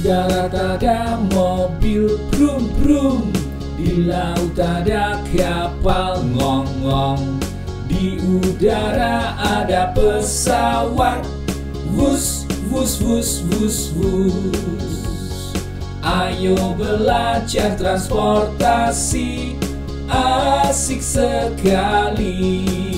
darat ada mobil brum brum, di laut ada kapal ngong-ngong, di udara ada pesawat wus wus wus wus wus. Ayo belajar transportasi, asik sekali.